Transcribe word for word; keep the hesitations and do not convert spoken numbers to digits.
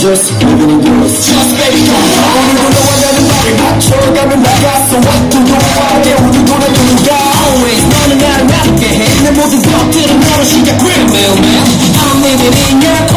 just living in yours. Just baby come on. 오늘도 너와 나는 말을 맞춰가면 나갔어. 왔던 동화에 우리도 날 누가 always 너는 나를 맞게 해. 내 모든 것들은 너로 시작. Real man, I'm living in your